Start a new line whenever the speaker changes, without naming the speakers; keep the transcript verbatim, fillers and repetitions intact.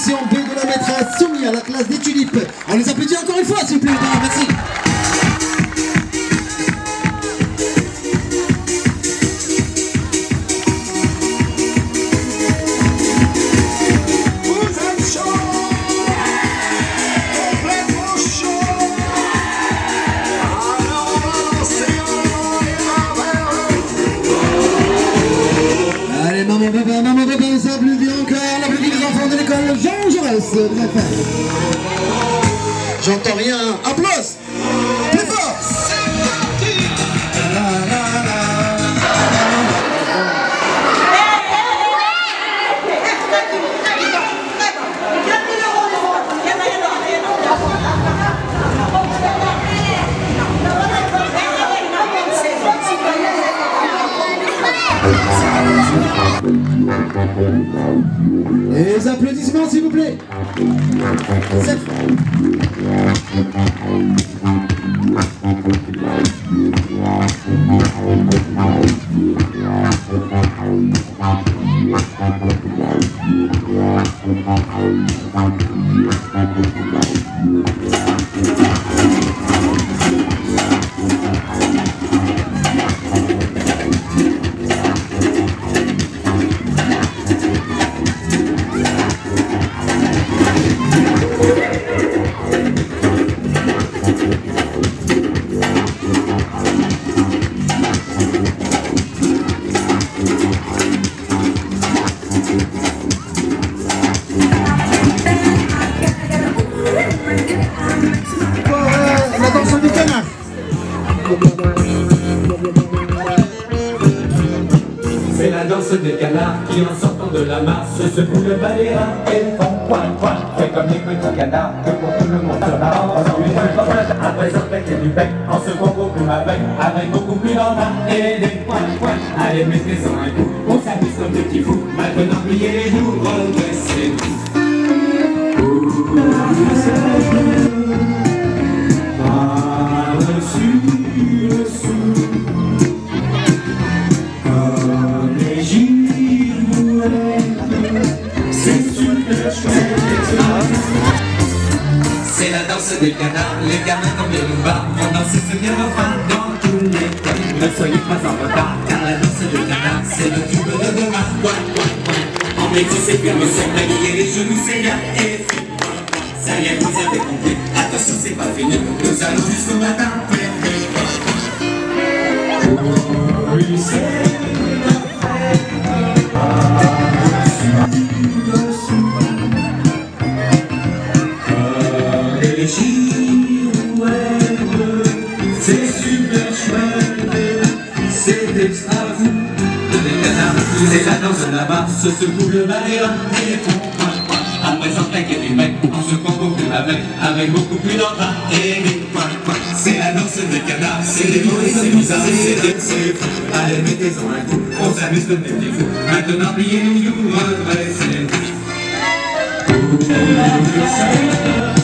section B de la maîtresse soumis à la classe des tulipes. On les applaudit encore une fois, s'il vous plaît. Merci. Maman, papa, maman, papa, on s'applaudit encore. On applaudit les enfants de l'école Jean Jaurès. J'entends rien. Applause. Plus fort. C'est parti. La, la, la. Les applaudissements s'il vous plaît.
C'est la danse des canards qui en sortant de la masse se secouent le balérin et font point point. C'est comme les petits canards que pour tout le monde se marre. Ensuite je fromage après un bec et du bec en se plus avec avec beaucoup plus d'entrain et des points points. Allez mettez-en un coup, on s'amuse comme des petits fous. Maintenant pliez les genoux, redressez-vous. Par-dessus le sou, comme les girouettes, c'est super chouette. C'est la danse des canards, les gamins comme les loupards vont danser ce bien refrain dans tous les coins. Ne soyez pas en retard, car la danse des canards, c'est le tube de demain. Point, point, point. En métier, c'est ferme, c'est plier les genoux, c'est bien et ça y est, vous avez compris. Attention, c'est pas fini, nous allons jusqu'au matin. Oui, c'est la fête. Par-dessus les girouettes, c'est super chouette, c'est extra fou. Les canards, c'est la danse là-bas, se secoue le balérin et les fous. Après un paquet du mec, on se comprend plus avec, avec beaucoup plus d'entrain et des points, points. C'est la danse des canards, c'est des mots et c'est bizarre, c'est c'est fou. Allez, mettez-en un coup, on s'amuse comme des petits fous. Maintenant, pliez les genoux, redressez-vous.